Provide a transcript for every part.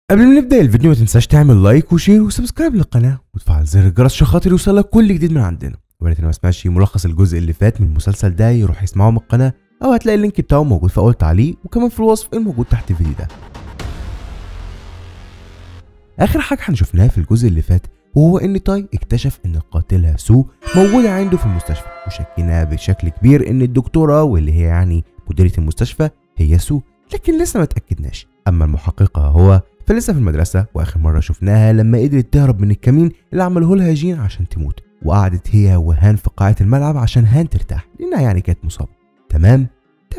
قبل ما نبدأ الفيديو ما تنساش تعمل لايك وشير وسبسكرايب للقناة وتفعل زر الجرس عشان خاطر يوصلك كل جديد من عندنا. ويا ريت اللي ما سمعش ملخص الجزء اللي فات من المسلسل ده يروح يسمعه من القناة، او هتلاقي اللينك بتاعه موجود في اول تعليق وكمان في الوصف الموجود تحت الفيديو ده. اخر حاجة شفناها في الجزء اللي فات وهو ان تاي اكتشف ان قاتلها سو موجودة عنده في المستشفى، وشكينا بشكل كبير ان الدكتورة واللي هي يعني مديرة المستشفى هي سو، لكن لسه ما اتأكدناش. اما المحققة هو فلسه في المدرسة، واخر مرة شفناها لما قدرت تهرب من الكمين اللي عمله لها جين عشان تموت، وقعدت هي وهان في قاعة الملعب عشان هان ترتاح لانها يعني كانت مصابة. تمام.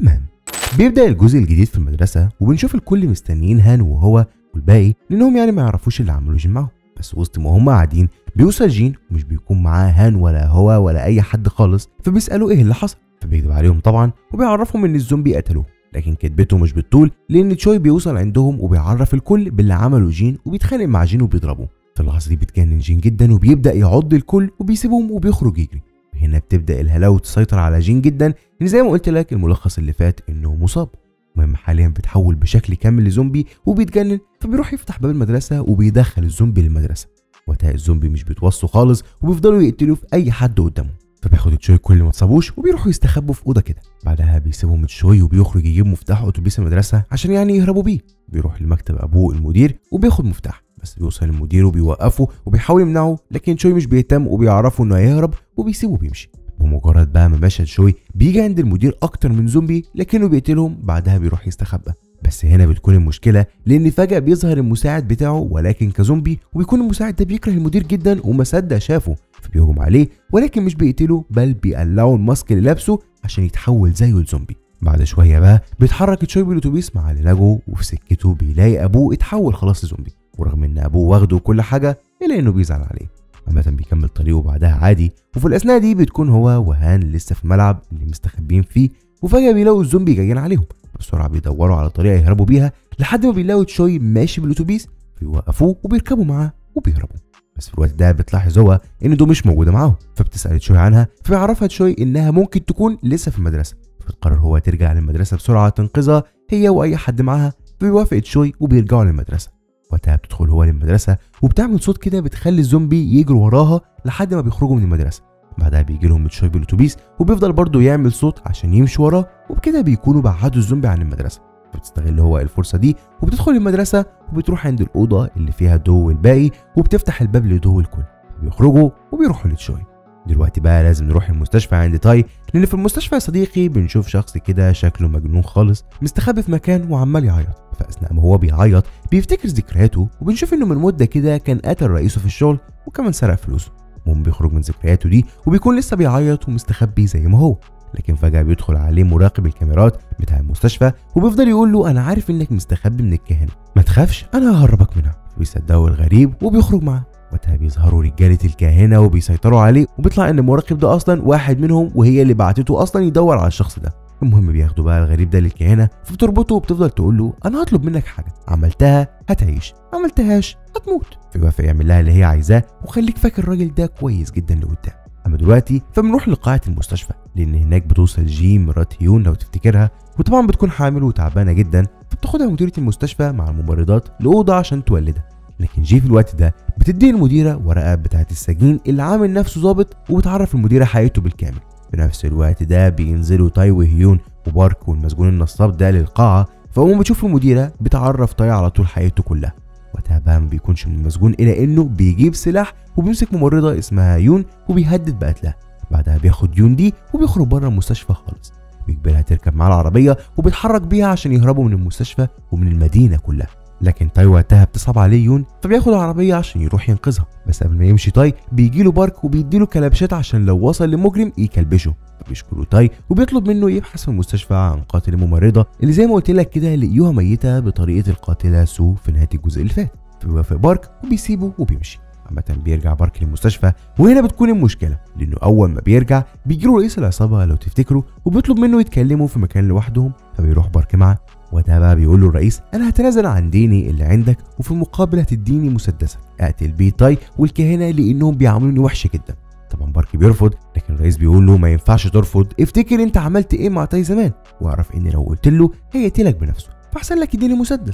بيبدأ الجزء الجديد في المدرسة وبنشوف الكل مستنيين هان وهو والباقي لانهم يعني ما يعرفوش اللي عملوا جين معاهم. بس وسط ما هم قاعدين بيوصل جين ومش بيكون معاه هان ولا هو ولا اي حد خالص، فبيسألوا ايه اللي حصل، فبيكذب عليهم طبعا وبيعرفهم ان الزومبي قتلوه. لكن كذبته مش بالطول لان تشوي بيوصل عندهم وبيعرف الكل باللي عمله جين وبيتخانق مع جين وبيضربه. في اللحظه دي بتجنن جين جدا وبيبدا يعض الكل وبيسيبهم وبيخرج يجري. هنا بتبدا الهلاوه تسيطر على جين جدا، ان زي ما قلت لك الملخص اللي فات انه مصاب. المهم حاليا بيتحول بشكل كامل لزومبي وبيتجنن، فبيروح يفتح باب المدرسه وبيدخل الزومبي للمدرسه. وقتها الزومبي مش بيتوصوا خالص وبيفضلوا يقتلوا في اي حد قدامهم، فبياخد تشوي كل ما اتصابوش وبيروحوا يستخبوا في اوضه كده. بعدها بيسيبهم تشوي وبيخرج يجيب مفتاح اتوبيس المدرسه عشان يعني يهربوا بيه. بيروح لمكتب ابوه المدير وبياخد مفتاح، بس بيوصل المدير وبيوقفه وبيحاول يمنعه، لكن تشوي مش بيهتم وبيعرفوا انه هيهرب وبيسيبه بيمشي. بمجرد بقى ما مشى تشوي بيجي عند المدير اكتر من زومبي لكنه بيقتلهم، بعدها بيروح يستخبى. بس هنا بتكون المشكله لان فجاه بيظهر المساعد بتاعه ولكن كزومبي، وبيكون المساعد ده بيكره المدير جدا وما صدق شافه، فبيهجم عليه ولكن مش بيقتله بل بيقلعه الماسك اللي لابسه عشان يتحول زيه لزومبي. بعد شويه بقى بيتحرك تشوي بالاتوبيس مع اللي لاجو، وفي سكته بيلاقي ابوه اتحول خلاص لزومبي، ورغم ان ابوه واخده وكل حاجه الا انه بيزعل عليه. عامة بيكمل طريقه بعدها عادي، وفي الاثناء دي بتكون هو وهان لسه في الملعب اللي مستخبيين فيه، وفجاه بيلاقوا الزومبي جايين عليهم. بسرعه بيدوروا على طريقه يهربوا بيها لحد ما بيلاقوا تشوي ماشي بالاتوبيس، بيوقفوه وبيركبوا معاه وبيهربوا. بس في الوقت ده بتلاحظ هو ان دو مش موجوده معاهم، فبتسال تشوي عنها، فبيعرفها تشوي انها ممكن تكون لسه في المدرسه، فبتقرر هو ترجع للمدرسه بسرعه تنقذها هي واي حد معاها. بيوافق تشوي وبيرجعوا للمدرسه. وقتها بتدخل هو للمدرسه وبتعمل صوت كده بتخلي الزومبي يجروا وراها لحد ما بيخرجوا من المدرسه. بعدها بيجي لهم تشوي بالاتوبيس وبيفضل برضه يعمل صوت عشان يمشوا وراه، وبكده بيكونوا بعدوا الزومبي عن المدرسه. فبتستغل هو الفرصه دي وبتدخل المدرسه وبتروح عند الاوضه اللي فيها دو والباقي، وبتفتح الباب لدو والكل، بيخرجوا وبيروحوا لتشوي. دلوقتي بقى لازم نروح المستشفى عند تاي، لان في المستشفى يا صديقي بنشوف شخص كده شكله مجنون خالص مستخبي في مكان وعمال يعيط. فاثناء ما هو بيعيط بيفتكر ذكرياته، وبنشوف انه من مده كده كان قتل رئيسه في الشغل وكمان سرق فلوسه. المهم بيخرج من ذكرياته دي وبيكون لسه بيعيط ومستخبي زي ما هو، لكن فجاه بيدخل عليه مراقب الكاميرات بتاع المستشفى وبيفضل يقول له انا عارف انك مستخبي من الكهنه، ما تخافش انا ههربك منها. بيصدقه الغريب وبيخرج معاه. وقتها بيظهروا رجاله الكاهنه وبيسيطروا عليه، وبيطلع ان المراقب ده اصلا واحد منهم وهي اللي بعتته اصلا يدور على الشخص ده. المهم بياخدوا بقى الغريب ده للكاهنه، فبتربطه وبتفضل تقول له انا هطلب منك حاجه، عملتها هتعيش، عملتهاش هتموت. فيوافق يعمل لها اللي هي عايزاه، وخليك فاكر الراجل ده كويس جدا لقدام. اما دلوقتي فبنروح لقاعه المستشفى، لان هناك بتوصل جي مرات هيون لو تفتكرها، وطبعا بتكون حامل وتعبانه جدا، فبتاخدها مديره المستشفى مع الممرضات لاوضه عشان تولدها. لكن جي في الوقت ده بتدي المديره ورقه بتاعه السجين اللي عامل نفسه ظابط، وبتعرف المديره حقيقته بالكامل. في نفس الوقت ده بينزلوا تاي وهيون وبارك والمسجون النصاب ده للقاعه، فاول ما بتشوف المديره بتعرف تاي على طول حقيقته كلها. وقتها بقى ما بيكونش من المسجون الا انه بيجيب سلاح وبيمسك ممرضه اسمها يون وبيهدد بقتلها. بعدها بياخد يون دي وبيخرج بره المستشفى خالص، بيجبرها تركب معاه العربيه وبيتحرك بيها عشان يهربوا من المستشفى ومن المدينه كلها. لكن تاي وقتها بتصعب عليه يون، فبياخد العربيه عشان يروح ينقذها. بس قبل ما يمشي تاي بيجيله بارك وبيديله كلبشات عشان لو وصل لمجرم يكلبشه. فبيشكره تاي وبيطلب منه يبحث في المستشفى عن قاتل الممرضه اللي زي ما قلت لك كده لقيوها ميته بطريقه القاتله سو في نهايه الجزء اللي فات. فبيوافق بارك وبيسيبه وبيمشي. عامة بيرجع بارك للمستشفى، وهنا بتكون المشكله لانه اول ما بيرجع بيجيله رئيس العصابه لو تفتكروا، وبيطلب منه يتكلموا في مكان لوحدهم، فبيروح بارك معاه. وده بقى بيقول له الرئيس انا هتنازل عن ديني اللي عندك، وفي المقابل هتديني مسدسك اقتل بيه تاي والكهنه لانهم بيعاملوني وحش جدا. طبعا بارك بيرفض، لكن الرئيس بيقول له ما ينفعش ترفض، افتكر انت عملت ايه مع تاي زمان، واعرف ان لو قلت له هيقتلك بنفسه، فاحسن لك يديني مسدس.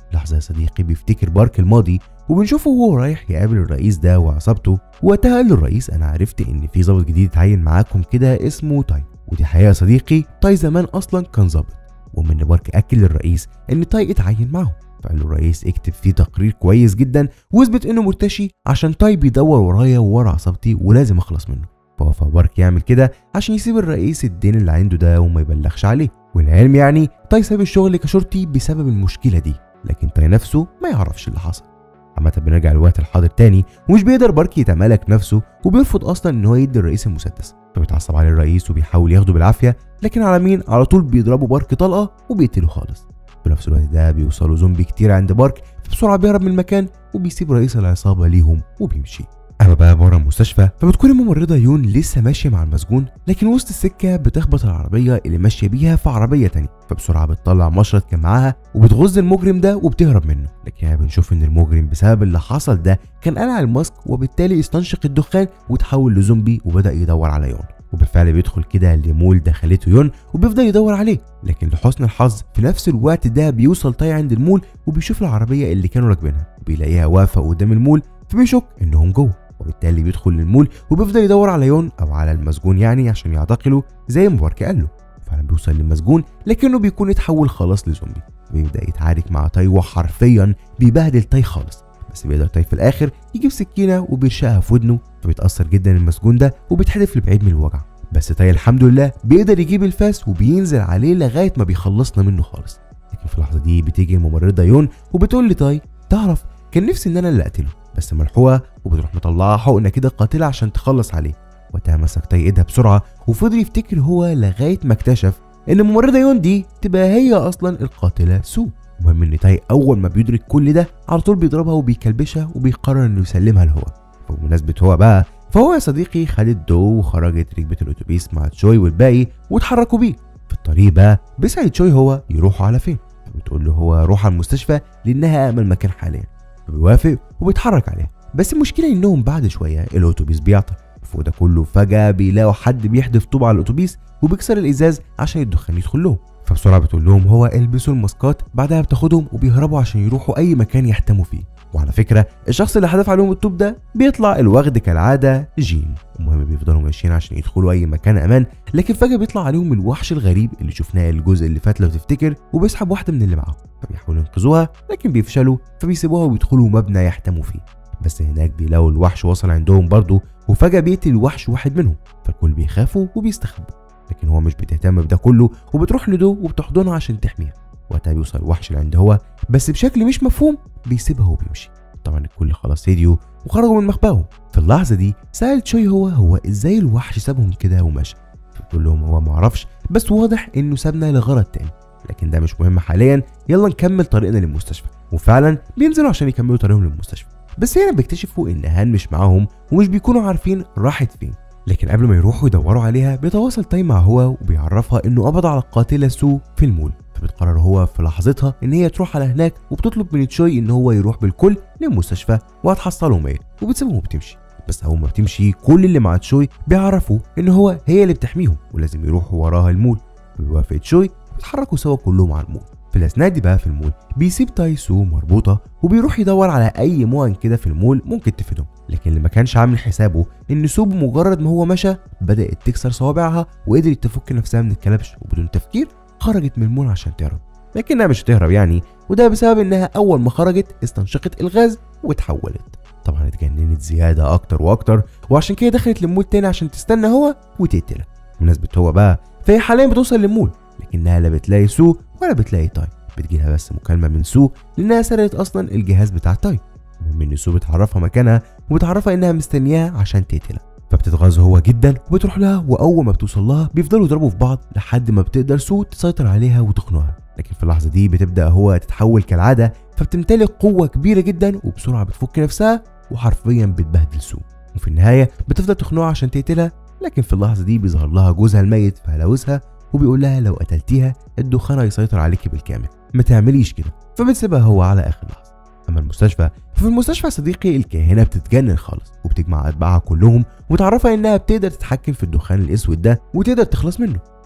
لحظة يا صديقي بيفتكر بارك الماضي وبنشوفه وهو رايح يقابل الرئيس ده وعصابته، وقتها قال له الرئيس انا عرفت ان في ضابط جديد اتعين معاكم كده اسمه تاي، ودي حقيقة يا صديقي تاي زمان اصلا كان ضابط. ومن بارك اكد للرئيس ان تاي اتعين معاهم، فقال له الرئيس اكتب فيه تقرير كويس جدا واثبت انه مرتشي عشان تاي بيدور ورايا وورا عصابتي ولازم اخلص منه. فوافق بارك يعمل كده عشان يسيب الرئيس الدين اللي عنده ده وما يبلغش عليه. والعلم يعني تاي ساب الشغل كشرطي بسبب المشكله دي، لكن تاي نفسه ما يعرفش اللي حصل. عامة بنرجع للوقت الحاضر تاني ومش بيقدر بارك يتمالك نفسه وبيرفض اصلا ان هو يدي الرئيس المسدس، فبيتعصب عليه الرئيس وبيحاول ياخده بالعافيه، لكن على مين؟ على طول بيضربوا بارك طلقه وبيقتله خالص. في نفس الوقت ده بيوصلوا زومبي كتير عند بارك، فبسرعه بيهرب من المكان وبيسيب رئيس العصابه ليهم وبيمشي. اما بقى بره المستشفى فبتكون الممرضه يون لسه ماشيه مع المسجون، لكن وسط السكه بتخبط العربيه اللي ماشيه بيها في عربيه تانية، فبسرعه بتطلع مشرط كان معاها وبتغز المجرم ده وبتهرب منه. لكن بنشوف ان المجرم بسبب اللي حصل ده كان قلع الماسك وبالتالي استنشق الدخان وتحول لزومبي وبدا يدور على يون. وبالفعل بيدخل كده لمول دخلته يون وبيفضل يدور عليه، لكن لحسن الحظ في نفس الوقت ده بيوصل تاي عند المول وبيشوف العربيه اللي كانوا راكبينها وبيلاقيها واقفه قدام المول، فبيشك انهم جوه، وبالتالي بيدخل للمول وبيفضل يدور على يون او على المسجون يعني عشان يعتقله زي ما بارك قال له. فعلا بيوصل للمسجون لكنه بيكون اتحول خلاص لزومبي، بيبدا يتعارك مع تاي وحرفيا بيبهدل تاي خالص، بس بيقدر تاي في الاخر يجيب سكينه وبيرشقها في ودنه، فبيتاثر جدا المسجون ده وبيتحدف لبعيد من الوجع. بس تاي الحمد لله بيقدر يجيب الفاس وبينزل عليه لغايه ما بيخلصنا منه خالص. لكن في اللحظه دي بتيجي الممرضه يون وبتقول لتاي تعرف كان نفسي ان انا اللي اقتله، بس ملحوقه وبتروح مطلعها حقنه كده قاتله عشان تخلص عليه. وقتها مسك تاي ايدها بسرعه وفضل يفتكر هو لغايه ما اكتشف ان الممرضه يون دي تبقى هي اصلا القاتله سو. المهم ان تاي اول ما بيدرك كل ده على طول بيضربها وبيكلبشها وبيقرر انه يسلمها لهو. فبمناسبه هو بقى فهو يا صديقي خد الدو وخرجت ركبت الاتوبيس مع تشوي والباقي واتحركوا بيه. في الطريق بقى بيسأل تشوي هو يروحوا على فين، فبتقول له هو روح على المستشفى لانها امن مكان حاليا، فبيوافق وبيتحرك عليها. بس المشكله انهم بعد شويه الاتوبيس بيعطل، فوق ده كله فجاه بيلاقوا حد بيحدف طوب على الاتوبيس وبيكسر الازاز عشان الدخان يدخل لهم. فبسرعه بتقول لهم هو البسوا الماسكات، بعدها بتاخدهم وبيهربوا عشان يروحوا اي مكان يحتموا فيه. وعلى فكره الشخص اللي حدف عليهم الطوب ده بيطلع الوغد كالعاده جين. المهم بيفضلوا ماشيين عشان يدخلوا اي مكان امان، لكن فجاه بيطلع عليهم الوحش الغريب اللي شفناه الجزء اللي فات لو تفتكر، وبيسحب واحده من اللي معاهم، فبيحاولوا ينقذوها لكن بيفشلوا، فبيسيبوها ويدخلوا مبنى يحتموا فيه. بس هناك بيلاقوا الوحش وصل عندهم برضه، وفجاه بيقتل الوحش واحد منهم، فالكل بيخافوا وبيستخبوا. لكن هو مش بتهتم بده كله وبتروح لدو وبتحضنها عشان تحميها. وقتها بيوصل الوحش اللي عند هو بس بشكل مش مفهوم بيسيبها وبيمشي. طبعا الكل خلاص هديوا وخرجوا من مخباهم. في اللحظه دي سأل تشوي هو ازاي الوحش سابهم كده ومشى، فبتقول لهم هو ما عرفش، بس واضح انه سابنا لغرض تاني، لكن ده مش مهم حاليا، يلا نكمل طريقنا للمستشفى. وفعلا بينزلوا عشان يكملوا طريقهم للمستشفى، بس هنا بيكتشفوا ان هان مش معاهم ومش بيكونوا عارفين راحت فين. لكن قبل ما يروحوا يدوروا عليها بيتواصل تاي مع هو وبيعرفها انه قبض على القاتله سو في المول، فبتقرر هو في لحظتها ان هي تروح على هناك وبتطلب من تشوي ان هو يروح بالكل للمستشفى وهتحصلهم ايه، وبتسيبهم وبتمشي. بس اول ما بتمشي كل اللي مع تشوي بيعرفوا ان هو هي اللي بتحميهم ولازم يروحوا وراها المول، فبيوافق تشوي وبيتحركوا سوا كلهم على المول. في الاثناء دي بقى في المول بيسيب تاي سو مربوطه وبيروح يدور على اي مؤن كده في المول ممكن تفيدهم، لكن اللي ما كانش عامل حسابه ان سو بمجرد ما هو مشى بدات تكسر صوابعها وقدرت تفك نفسها من الكلبش، وبدون تفكير خرجت من المول عشان تهرب، لكنها مش هتهرب يعني، وده بسبب انها اول ما خرجت استنشقت الغاز واتحولت. طبعا اتجننت زياده اكتر واكتر، وعشان كده دخلت للمول تاني عشان تستنى هو وتقتلها. بمناسبه هو بقى فهي حاليا بتوصل للمول، لكنها لا بتلاقي سو ولا بتلاقي تاي، بتجيلها بس مكالمه من سو لانها سرقت اصلا الجهاز بتاع تاي. المهم ان سو بتعرفها مكانها وبتعرفها انها مستنياها عشان تقتلها، فبتتغاظ هو جدا وبتروح لها، واول ما بتوصل لها بيفضلوا يضربوا في بعض لحد ما بتقدر سو تسيطر عليها وتخنقها. لكن في اللحظه دي بتبدا هو تتحول كالعاده، فبتمتلك قوه كبيره جدا وبسرعه بتفك نفسها وحرفيا بتبهدل سو، وفي النهايه بتفضل تخنقها عشان تقتلها. لكن في اللحظه دي بيظهر لها جوزها الميت في هلاوسها وبيقول لها لو قتلتيها الدخان هيسيطر عليكي بالكامل، ما تعمليش كده، فبتسيبها هو على اخر لحظه. اما المستشفى ففي المستشفى صديقي الكاهنه بتتجنن خالص وبتجمع اتباعها كلهم وتعرفها انها بتقدر تتحكم في الدخان الاسود ده وتقدر تخلص منه.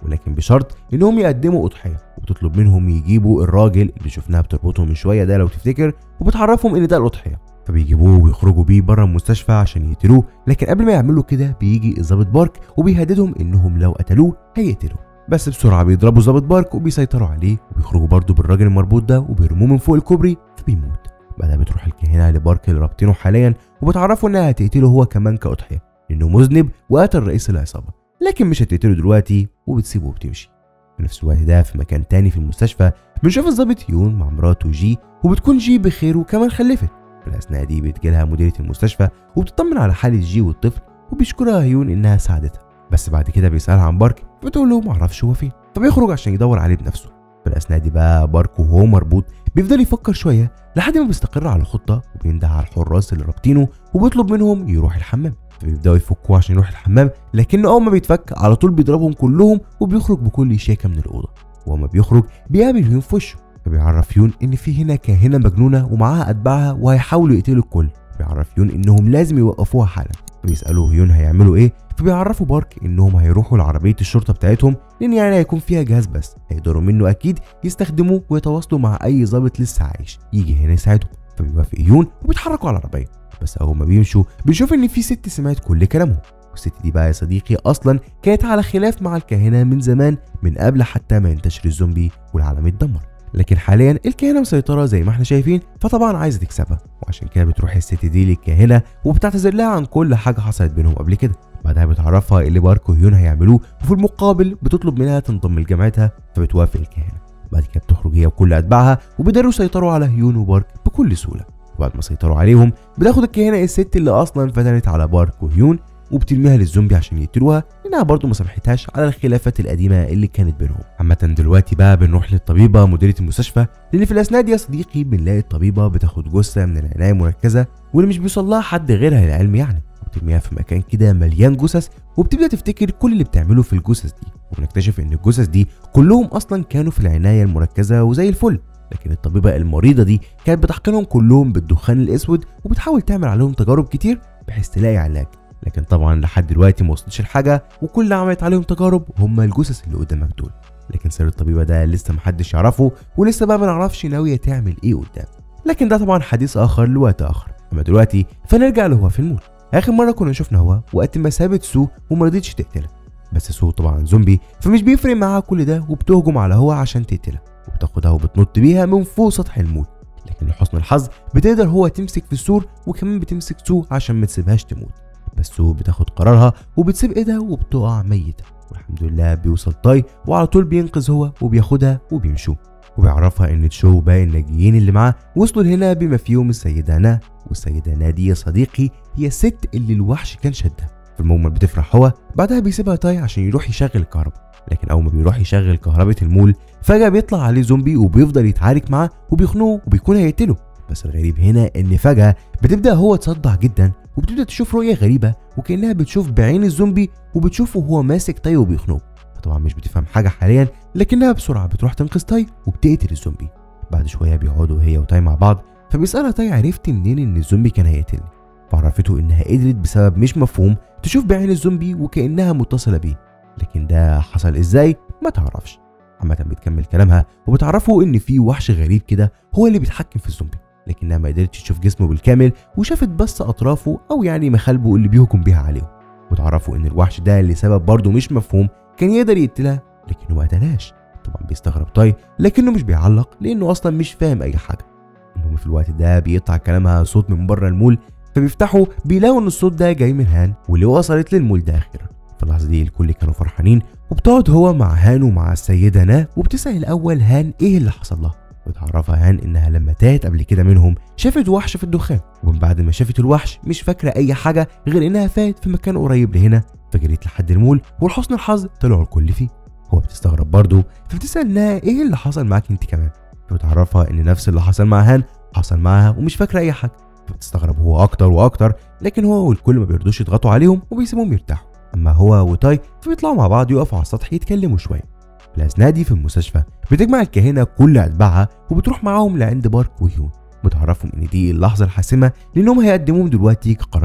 ولكن بشرط انهم يقدموا اضحيه، وبتطلب منهم يجيبوا الراجل اللي شفناها بتربطهم من شويه ده لو تفتكر، وبتعرفهم ان ده الاضحيه. فبيجيبوه ويخرجوا بيه بره المستشفى عشان يقتلوه، لكن قبل ما يعملوا كده بيجي الضابط بارك وبيهددهم انهم لو قتلوه هيقتلوه. بس بسرعه بيضربوا ضابط بارك وبيسيطروا عليه، وبيخرجوا برضه بالراجل المربوط ده وبيرموه من فوق الكوبري فبيموت. بعدها بتروح الكاهنه لبارك اللي رابطينه حاليا وبتعرفوا انها هتقتله هو كمان كاضحيه لانه مذنب وقتل رئيس العصابه، لكن مش هتقتله دلوقتي وبتسيبه وبتمشي. في نفس الوقت ده في مكان تاني في المستشفى بنشوف الضابط يون مع مراته جي، وبتكون جي بخير وكمان خلفت. في الاثناء دي بتجيلها مديره المستشفى وبتطمن على حاله جي والطفل، وبيشكرها يون انها ساعدتها. بس بعد كده بيسالها عن بارك بتقول له معرفش هو فين، فبيخرج عشان يدور عليه بنفسه. في الاثناء دي بقى بارك وهو مربوط بيفضل يفكر شويه لحد ما بيستقر على خطه، وبينده على الحراس اللي رابطينه وبيطلب منهم يروح الحمام. فبيبداوا يفكوه عشان يروح الحمام، لكنه اول ما بيتفك على طول بيضربهم كلهم وبيخرج بكل شياكه من الاوضه. وأما بيخرج بيقابل يون في وشه، فبيعرف يون ان في هنا كاهنه مجنونه ومعاها اتباعها وهيحاولوا يقتلوا الكل. بيعرف يون انهم لازم يوقفوها حالا. فبيسالوه يون هيعملوا ايه، فبيعرفوا بارك انهم هيروحوا لعربيه الشرطه بتاعتهم، لان يعني هيكون فيها جهاز بس هيقدروا منه اكيد يستخدموه ويتواصلوا مع اي ضابط لسه عايش يجي هنا يساعدهم. فبيوافق يون وبيتحركوا على العربيه. بس اول ما بيمشوا بنشوف ان في ست سمعت كل كلامهم، والست دي بقى يا صديقي اصلا كانت على خلاف مع الكاهنه من زمان، من قبل حتى ما ينتشر الزومبي والعالم يتدمر. لكن حاليا الكاهنه مسيطره زي ما احنا شايفين، فطبعا عايزه تكسبها، وعشان كده بتروح الست دي للكاهنه وبتعتذر لها عن كل حاجه حصلت بينهم قبل كده. بعدها بتعرفها اللي بارك وهيون هيعملوه، وفي المقابل بتطلب منها تنضم لجامعتها، فبتوافق الكاهنه. بعد كده بتخرج هي وكل اتباعها وبيقدروا يسيطروا على هيون وبارك بكل سهوله. وبعد ما سيطروا عليهم بتاخد الكاهنه الست اللي اصلا فتنت على بارك وهيون وبترميها للزومبي عشان يقتلوها، لانها برضه ما سامحتهاش على الخلافات القديمه اللي كانت بينهم. عامه دلوقتي بقى بنروح للطبيبه مديره المستشفى، لان في الاثناء دي يا صديقي بنلاقي الطبيبه بتاخد جثه من العنايه المركزه واللي مش بيوصل لها حد غيرها للعلم يعني، وبترميها في مكان كده مليان جثث، وبتبدا تفتكر كل اللي بتعمله في الجثث دي. وبنكتشف ان الجثث دي كلهم اصلا كانوا في العنايه المركزه وزي الفل، لكن الطبيبه المريضه دي كانت بتحقنهم كلهم بالدخان الاسود وبتحاول تعمل عليهم تجارب كتير بحيث تلاقي علاج، لكن طبعا لحد دلوقتي ما وصلتش الحاجه، وكل اللي عملت عليهم تجارب هم الجثث اللي قدامك دول. لكن سر الطبيبه ده لسه محدش يعرفه، ولسه بقى ما نعرفش ناويه تعمل ايه قدام، لكن ده طبعا حديث اخر لوقت اخر. اما دلوقتي فنرجع لهو في المول. اخر مره كنا شفنا هو وقت ما سابت سو وما رضتش تقتلها، بس سو طبعا زومبي فمش بيفرق معاها كل ده، وبتهجم على هو عشان تقتلها، وبتاخدها وبتنط بيها من فوق سطح المول. لكن لحسن الحظ بتقدر هو تمسك في السور، وكمان بتمسك سو عشان ما تسيبهاش تموت. بس سو بتاخد قرارها وبتسيب ايدها وبتقع ميته، والحمد لله بيوصل تاي وعلى طول بينقذ هو وبياخدها وبيمشوا، وبيعرفها ان تشو باقي الناجيين اللي معاه وصلوا هنا بما فيهم السيده نا. والسيده نا دي يا صديقي هي الست اللي الوحش كان شدها. في المجمل بتفرح هو، بعدها بيسيبها تاي عشان يروح يشغل الكهرباء. لكن اول ما بيروح يشغل كهرباء المول فجاه بيطلع عليه زومبي وبيفضل يتعارك معاه وبيخنقه وبيكون هيقتله. بس الغريب هنا ان فجاه بتبدا هو تصدع جدا، وبتبدا تشوف رؤيه غريبه وكانها بتشوف بعين الزومبي وبتشوفه وهو ماسك تاي وبيخنقه. طبعا مش بتفهم حاجه حاليا، لكنها بسرعه بتروح تنقذ تاي وبتقتل الزومبي. بعد شويه بيقعدوا هي وتاي مع بعض، فبيسالها تاي عرفت منين ان الزومبي كان هيقتلني؟ فعرفته انها قدرت بسبب مش مفهوم تشوف بعين الزومبي وكانها متصله بيه، لكن ده حصل ازاي ما تعرفش. عامه بتكمل كلامها وبتعرفوا ان في وحش غريب كده هو اللي بيتحكم في الزومبي، لكنها ما قدرتش تشوف جسمه بالكامل وشافت بس اطرافه او يعني مخالبه اللي بيهجم بيها عليهم. وتعرفوا ان الوحش ده لسبب برضه مش مفهوم كان يقدر يقتلها لكنه ما قتلهاش. طبعا بيستغرب تاي لكنه مش بيعلق لانه اصلا مش فاهم اي حاجه. المهم في الوقت ده بيقطع كلامها صوت من بره المول، فبيفتحوا بيلاقوا ان الصوت ده جاي من هان واللي وصلت للمول ده اخيرا. في اللحظه دي الكل كانوا فرحانين، وبتقعد هو مع هان ومع السيده نا وبتسال الاول هان ايه اللي حصل لها. وتعرفها هان انها لما تاهت قبل كده منهم شافت وحش في الدخان، ومن بعد ما شافت الوحش مش فاكره اي حاجه غير انها فات في مكان قريب لهنا، فجريت لحد المول ولحسن الحظ طلعوا الكل فيه. هو بتستغرب برضه، فبتسال نا ايه اللي حصل معاك انت كمان، وتعرفها ان نفس اللي حصل مع هان حصل معاها ومش فاكره اي حاجه. فبتستغرب هو اكتر واكتر، لكن هو والكل ما بيرضوش يضغطوا عليهم وبيسيبوهم يرتاحوا. اما هو وتاي فبيطلعوا مع بعض يقفوا على السطح يتكلموا شويه. في الاثناء دي في المستشفى بتجمع الكاهنه كل اتباعها وبتروح معاهم لعند بارك وهيون، بتعرفهم ان دي اللحظه الحاسمه لانهم هيقدموهم دلوقتي كقرابين.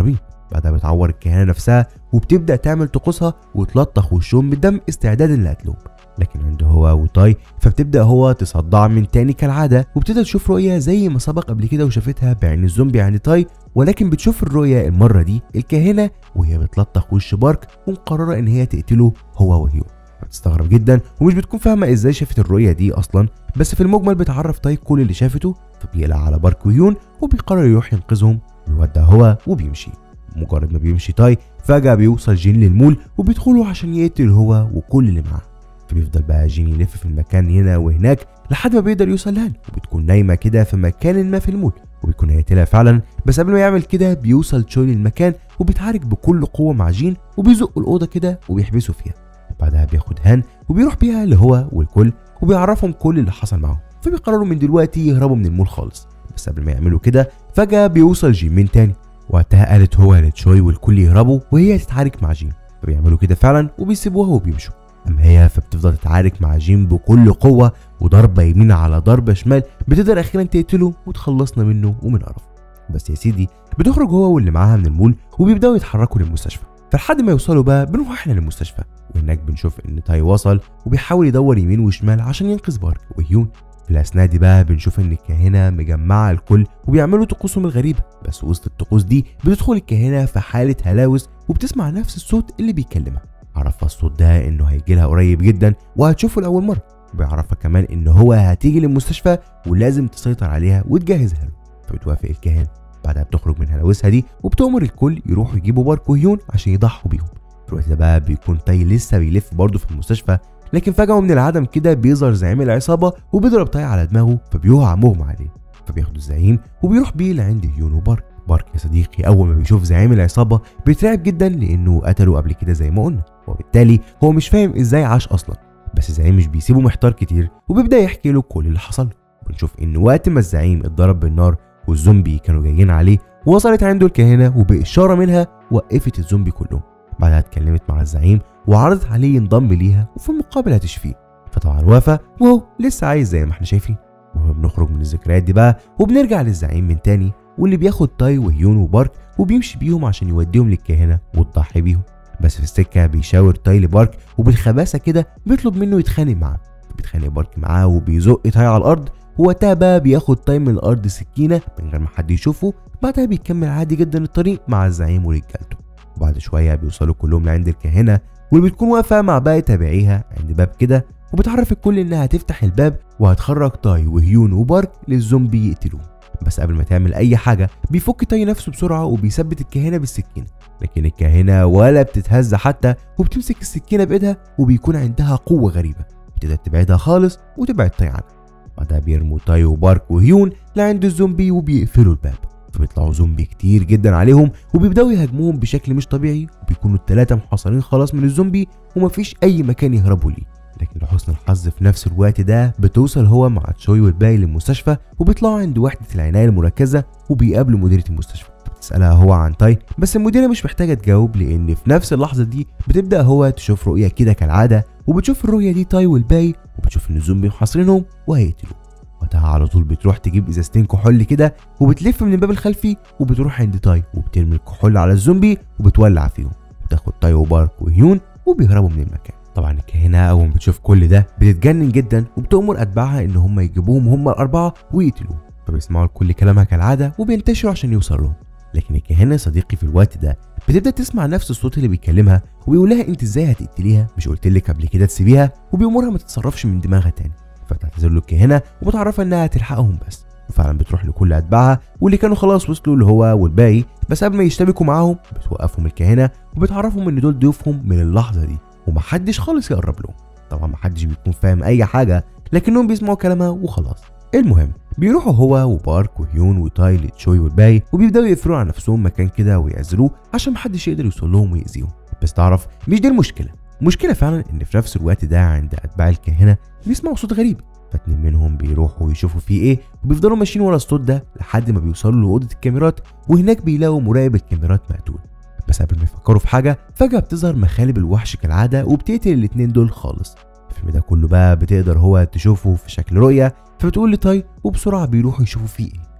بعدها بتعور الكهنه نفسها وبتبدا تعمل طقوسها وتلطخ وشهم بالدم استعدادا لقتلهم. لكن عنده هو وتاي فبتبدا هو تصدع من تاني كالعاده، وبتبدا تشوف رؤيه زي ما سبق قبل كده وشافتها بعين الزومبي عند تاي، ولكن بتشوف الرؤيه المره دي الكاهنه وهي بتلطخ وش بارك ومقرره ان هي تقتله هو وهيون. بتستغرب جدا ومش بتكون فاهمه ازاي شافت الرؤيه دي اصلا، بس في المجمل بتعرف تاي كل اللي شافته، فبيقلق على بارك وهيون وبيقرر يروح ينقذهم ويودع هو وبيمشي. مجرد ما بيمشي تاي فجاه بيوصل جين للمول وبيدخلوا عشان يقتل هو وكل اللي معاه. فبيفضل بقى جين يلف في المكان هنا وهناك لحد ما بيقدر يوصل لها، وبتكون نايمه كده في مكان ما في المول وبيكون هيقتلها فعلا، بس قبل ما يعمل كده بيوصل تشوي للمكان وبيتحرك بكل قوه مع جين وبيزق الاوضه كده وبيحبسه فيها. بعدها بياخد هان وبيروح بيها لهو والكل وبيعرفهم كل اللي حصل معاهم، فبيقرروا من دلوقتي يهربوا من المول خالص. بس قبل ما يعملوا كده فجاه بيوصل جين من تاني، وقتها قالت هو لتشوي والكل يهربوا وهي تتعارك مع جين، فبيعملوا كده فعلا وبيسيبوها وبيمشوا. اما هي فبتفضل تتعارك مع جين بكل قوه وضربه يمين على ضربه شمال بتقدر اخيرا تقتله وتخلصنا منه ومن قرف. بس يا سيدي بتخرج هو واللي معاها من المول وبيبداوا يتحركوا للمستشفى، فلحد ما يوصلوا بقى بنروح احنا للمستشفى، وهناك بنشوف ان تاي وصل وبيحاول يدور يمين وشمال عشان ينقذ بارك وهيون. في الاثناء دي بقى بنشوف ان الكاهنه مجمعه الكل وبيعملوا طقوسهم الغريبه، بس وسط الطقوس دي بتدخل الكاهنه في حاله هلاوس وبتسمع نفس الصوت اللي بيكلمها. عرفها الصوت ده انه هيجي لها قريب جدا وهتشوفه لاول مره، وبيعرفها كمان ان هو هتيجي للمستشفى ولازم تسيطر عليها وتجهزها له، فبتوافق الكاهنه. بعدها بتخرج من هلاوسها دي وبتأمر الكل يروحوا يجيبوا بارك وهيون عشان يضحوا بيهم. في الوقت ده بقى بيكون تاي لسه بيلف برضه في المستشفى، لكن فجأة من العدم كده بيظهر زعيم العصابة وبيضرب تاي على دماغه فبيقع مغمى عليه، فبياخدوا الزعيم وبيروح بيه لعند هيون وبارك. بارك يا صديقي اول ما بيشوف زعيم العصابة بيترعب جدا لانه قتله قبل كده زي ما قلنا، وبالتالي هو مش فاهم ازاي عاش اصلا. بس الزعيم مش بيسيبه محتار كتير وبيبدأ يحكي له كل اللي حصل له. بنشوف ان وقت ما الزعيم اتضرب بالنار والزومبي كانوا جايين عليه وصلت عنده الكاهنة وبإشارة منها وقفت الزومبي كلهم. بعدها اتكلمت مع الزعيم وعرضت عليه ينضم ليها وفي المقابل هتشفيه، فطبعا وافق وهو لسه عايز زي ما احنا شايفين. وبنخرج من الذكريات دي بقى وبنرجع للزعيم من تاني، واللي بياخد تاي وهيون وبارك وبيمشي بيهم عشان يوديهم للكاهنة وتضحي بيهم. بس في السكة بيشاور تاي لبارك وبالخباثة كده بيطلب منه يتخانق معاه، بيتخانق بارك معاه وبيزق تاي على الأرض. وقتها بقى بياخد تاي من الأرض سكينة من غير ما حد يشوفه. بعدها بيكمل عادي جدا الطريق مع الزعيم ورجالته، وبعد شوية بيوصلوا كلهم لعند الكاهنة واللي بتكون واقفة مع باقي تابعيها عند باب كده، وبتعرف الكل انها هتفتح الباب وهتخرج تاي وهيون وبارك للزومبي يقتلوه. بس قبل ما تعمل اي حاجة بيفك تاي نفسه بسرعة وبيثبت الكاهنة بالسكينة، لكن الكاهنة ولا بتتهز حتى وبتمسك السكينة بايدها وبيكون عندها قوة غريبة بتقدر تبعدها خالص وتبعد تاي عنها. بعدها بيرموا تاي وبارك وهيون لعند الزومبي وبيقفلوا الباب، فبيطلعوا زومبي كتير جدا عليهم وبيبداوا يهاجموهم بشكل مش طبيعي، وبيكونوا الثلاثه محاصرين خلاص من الزومبي ومفيش اي مكان يهربوا ليه. لكن لحسن الحظ في نفس الوقت ده بتوصل هو مع تشوي والباقي للمستشفى وبيطلعوا عند وحده العنايه المركزه وبيقابلوا مديره المستشفى. بتسالها هو عن تاي بس المديره مش محتاجه تجاوب، لان في نفس اللحظه دي بتبدا هو تشوف رؤيه كده كالعاده، وبتشوف الرؤيه دي تاي والباقي وبتشوف ان الزومبي محاصرينهم وهيقتلوه. وقتها على طول بتروح تجيب ازازتين كحول كده وبتلف من الباب الخلفي وبتروح عند تاي وبترمي الكحول على الزومبي وبتولع فيهم، بتاخد تاي وبارك وهيون وبيهربوا من المكان. طبعا الكاهنه اول ما بتشوف كل ده بتتجنن جدا وبتأمر اتباعها ان هم يجيبوهم هم الاربعه ويقتلوهم، فبيسمعوا كل كلامها كالعاده وبينتشروا عشان يوصل لهم. لكن الكاهنه صديقي في الوقت ده بتبدا تسمع نفس الصوت اللي بيكلمها وبيقول لها انت ازاي هتقتليها، مش قلت لك قبل كده تسيبيها، وبيأمرها ما تتصرفش من دماغها تاني. فبتعتذر له الكاهنه وبتعرفها انها هتلحقهم بس، وفعلا بتروح لكل اتباعها واللي كانوا خلاص وصلوا اللي هو والباقي، بس قبل ما يشتبكوا معاهم بتوقفهم الكاهنه وبتعرفهم ان دول ضيوفهم من اللحظه دي ومحدش خالص يقرب لهم. طبعا محدش بيكون فاهم اي حاجه لكنهم بيسمعوا كلامها وخلاص. المهم بيروحوا هو وبارك وهيون وتاي لتشوي والباقي وبيبداوا يقفلوا على نفسهم مكان كده ويعزلوه عشان محدش يقدر يوصل لهم ويأذيهم. بس تعرف مش دي المشكله فعلا ان في نفس الوقت ده عند اتباع الكاهنه بيسمعوا صوت غريب، فاتنين منهم بيروحوا يشوفوا فيه ايه وبيفضلوا ماشيين ورا الصوت ده لحد ما بيوصلوا لاوضه الكاميرات، وهناك بيلاقوا مراقب الكاميرات مقتول. بس قبل ما يفكروا في حاجه فجاه بتظهر مخالب الوحش كالعاده وبتقتل الاتنين دول خالص. الفيلم ده كله بقى بتقدر هو تشوفه في شكل رؤيه، فبتقول لتاي وبسرعه بيروحوا يشوفوا فيه ايه،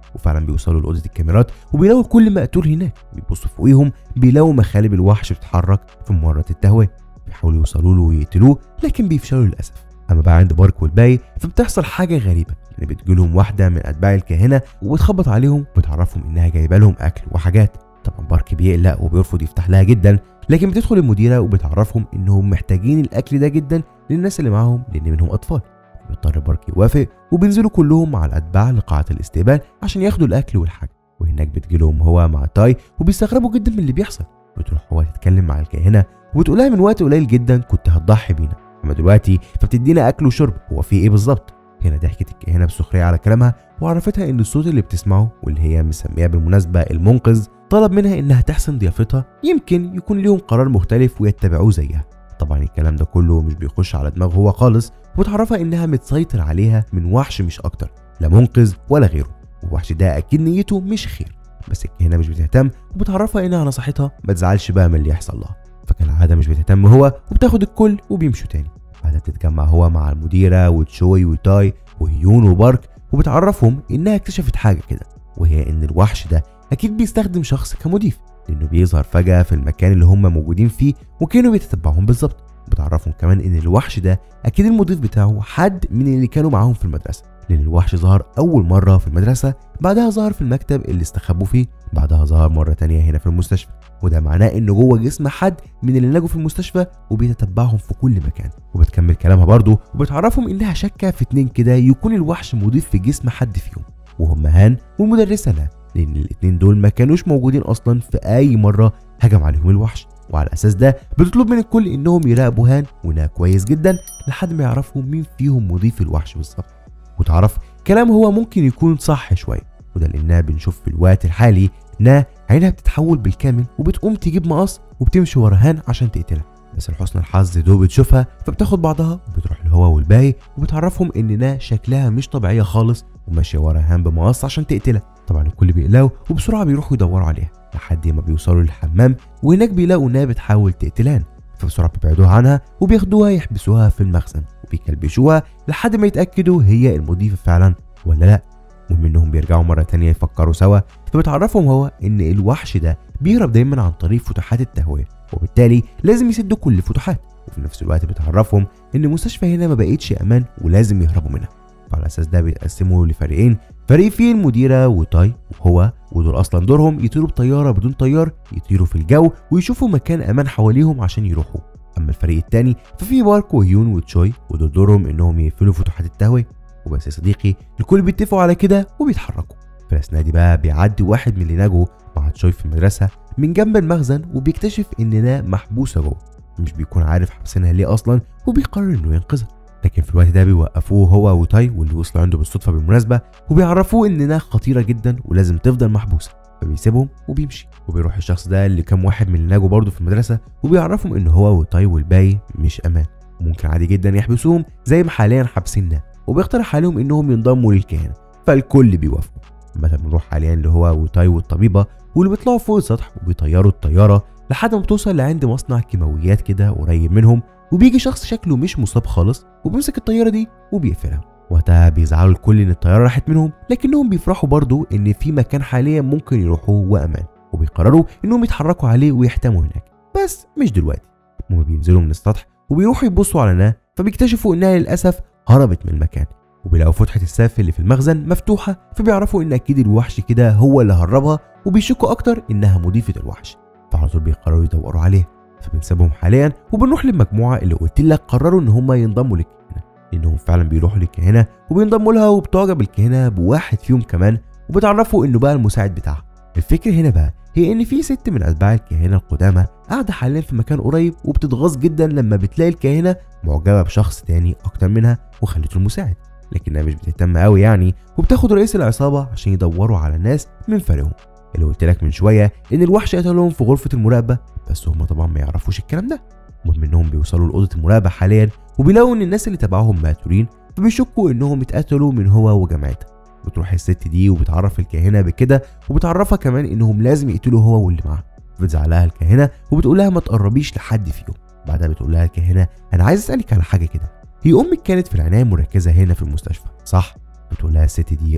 وفعلا بيوصلوا لاوضه الكاميرات وبيلاقوا كل مقتول هناك. بيبصوا فوقيهم بيلاقوا مخالب الوحش بتتحرك في ممرة التهويه. بيحاولوا يوصلوا له ويقتلوه لكن بيفشلوا للاسف. اما بقى عند بارك والباقي فبتحصل حاجه غريبه، ان بتجيلهم واحده من اتباع الكاهنه وبتخبط عليهم وبتعرفهم انها جايبه لهم اكل وحاجات. طبعا بارك بيقلق وبيرفض يفتح لها جدا، لكن بتدخل المديره وبتعرفهم انهم محتاجين الاكل ده جدا للناس اللي معاهم لان منهم اطفال. بيضطر بارك يوافق وبينزلوا كلهم مع الاتباع لقاعه الاستقبال عشان ياخدوا الاكل والحاجه. وهناك بتجيلهم هو مع تاي وبيستغربوا جدا من اللي بيحصل. بتروح هو تتكلم مع الكاهنه وبتقولها من وقت قليل جدا كنت هتضحي بينا، اما دلوقتي فبتدينا اكل وشرب، هو في ايه بالظبط؟ هنا ضحكت الكاهنه بسخريه على كلامها وعرفتها ان الصوت اللي بتسمعه واللي هي مسمياه بالمناسبه المنقذ طلب منها انها تحسن ضيافتها، يمكن يكون ليهم قرار مختلف ويتبعوه زيها. طبعا الكلام ده كله مش بيخش على دماغه هو خالص، وبتعرفها انها متسيطر عليها من وحش مش اكتر، لا منقذ ولا غيره، والوحش ده اكيد نيته مش خير. بس الكاهنه مش بتهتم وبتعرفها انها نصحتها ما تزعلش بقى من اللي يحصل لها. فكالعاده مش بتهتم هو وبتاخد الكل وبيمشوا تاني. بعدها بتتجمع هو مع المديره وتشوي وتاي وهيون وبارك وبتعرفهم انها اكتشفت حاجه كده، وهي ان الوحش ده اكيد بيستخدم شخص كمضيف، لانه بيظهر فجاه في المكان اللي هم موجودين فيه وكانوا بيتتبعهم بالظبط. بتعرفهم كمان ان الوحش ده اكيد المضيف بتاعه حد من اللي كانوا معاهم في المدرسه، لان الوحش ظهر اول مره في المدرسه، بعدها ظهر في المكتب اللي استخبوا فيه، بعدها ظهر مره تانية هنا في المستشفى، وده معناه انه جوه جسم حد من اللي نجوا في المستشفى وبيتتبعهم في كل مكان. وبتكمل كلامها برضه وبتعرفهم انها شاكه في اتنين كده يكون الوحش مضيف في جسم حد فيهم، وهم هان والمدرسه لا، لان الاتنين دول ما كانوش موجودين اصلا في اي مره هجم عليهم الوحش. وعلى الاساس ده بتطلب من الكل انهم يراقبوا هان ونا كويس جدا لحد ما يعرفوا مين فيهم مضيف الوحش بالظبط. وتعرف كلام هو ممكن يكون صح شويه، وده لانها بنشوف في الوقت الحالي نا عينها بتتحول بالكامل وبتقوم تجيب مقص وبتمشي ورا هان عشان تقتلها. بس لحسن الحظ دو بتشوفها فبتاخد بعضها وبتروح لهو والباقي وبتعرفهم ان نا شكلها مش طبيعيه خالص وماشيه ورا هان بمقص عشان تقتلها. طبعا الكل بيقلقوا وبسرعه بيروحوا يدوروا عليها لحد ما بيوصلوا للحمام، وهناك بيلاقوا انها بتحاول تقتلان، فبسرعه بيبعدوها عنها وبياخدوها يحبسوها في المخزن وبيكلبشوها لحد ما يتاكدوا هي المضيفه فعلا ولا لا. المهم انهم بيرجعوا مره تانية يفكروا سوا، فبتعرفهم هو ان الوحش ده بيهرب دايما عن طريق فتحات التهويه، وبالتالي لازم يسدوا كل الفتحات. وفي نفس الوقت بتعرفهم ان المستشفى هنا ما بقتش امان ولازم يهربوا منها. وعلى اساس ده بيتقسموا لفريقين، فريق فيه المديره وتاي وهو، ودول اصلا دورهم يطيروا بطياره بدون طيار، يطيروا في الجو ويشوفوا مكان امان حواليهم عشان يروحوا. اما الفريق الثاني ففي بارك وهيون وتشوي، ودول دورهم انهم يقفلوا فتحات التهويه. وبس يا صديقي الكل بيتفقوا على كده وبيتحركوا. في الاثناء دي بقى بيعدي واحد من اللي نجوا مع تشوي في المدرسه من جنب المخزن وبيكتشف اننا محبوسه جوه، مش بيكون عارف حابسينها ليه اصلا، وبيقرر انه ينقذها. لكن في الوقت ده بيوقفوه هو وتاي واللي وصلوا عنده بالصدفه بالمناسبه، وبيعرفوه انها خطيره جدا ولازم تفضل محبوسه، فبيسيبهم وبيمشي. وبيروح الشخص ده اللي كان واحد من اللي نجوا برضه في المدرسه وبيعرفهم ان هو وتاي والباقي مش امان، وممكن عادي جدا يحبسوهم زي ما حاليا حابسيننا، وبيقترح عليهم انهم ينضموا للكهنه، فالكل بيوافقوا. مثلا بنروح حاليا اللي هو وتاي والطبيبه واللي بيطلعوا فوق السطح وبيطيروا الطياره لحد ما بتوصل لعند مصنع كيماويات كده قريب منهم، وبيجي شخص شكله مش مصاب خالص وبيمسك الطياره دي وبيقفلها. وقتها بيزعلوا الكل ان الطياره راحت منهم، لكنهم بيفرحوا برضو ان في مكان حاليا ممكن يروحوه وامان، وبيقرروا انهم يتحركوا عليه ويحتموا هناك، بس مش دلوقتي. هما بينزلوا من السطح وبيروحوا يبصوا على نا، فبيكتشفوا انها للاسف هربت من المكان، وبيلاقوا فتحه السقف اللي في المخزن مفتوحه، فبيعرفوا ان اكيد الوحش كده هو اللي هربها، وبيشكوا اكتر انها مضيفه الوحش، فعلى طول بيقرروا يدوروا عليها. فبنسيبهم حاليا وبنروح للمجموعه اللي قلت لك قرروا ان هم ينضموا للكهنه، لانهم فعلا بيروحوا للكهنه وبينضموا لها، وبتعجب الكهنه بواحد فيهم كمان وبتعرفوا انه بقى المساعد بتاعها. الفكره هنا بقى هي ان في ست من اتباع الكهنه القدامى قاعده حاليا في مكان قريب، وبتتغاظ جدا لما بتلاقي الكاهنه معجبه بشخص تاني اكتر منها وخلته المساعد، لكنها مش بتهتم قوي يعني، وبتاخد رئيس العصابه عشان يدوروا على ناس من فريقهم اللي قلت لك من شويه ان الوحش قتلهم في غرفه المراقبه، بس هم طبعا ما يعرفوش الكلام ده. المهم انهم بيوصلوا لاوضه المراقبه حاليا وبيلاقوا ان الناس اللي تبعهم مقتولين، فبيشكوا انهم اتقتلوا من هو وجماعتها. بتروح الست دي وبتعرف الكاهنه بكده، وبتعرفها كمان انهم لازم يقتلوا هو واللي معاه. بتزعلها الكاهنه وبتقول ما تقربيش لحد فيهم. بعدها بتقول لها الكاهنه انا عايز اسالك على حاجه كده، هي امك كانت في العنايه المركزه هنا في المستشفى صح؟ بتقول لها الست دي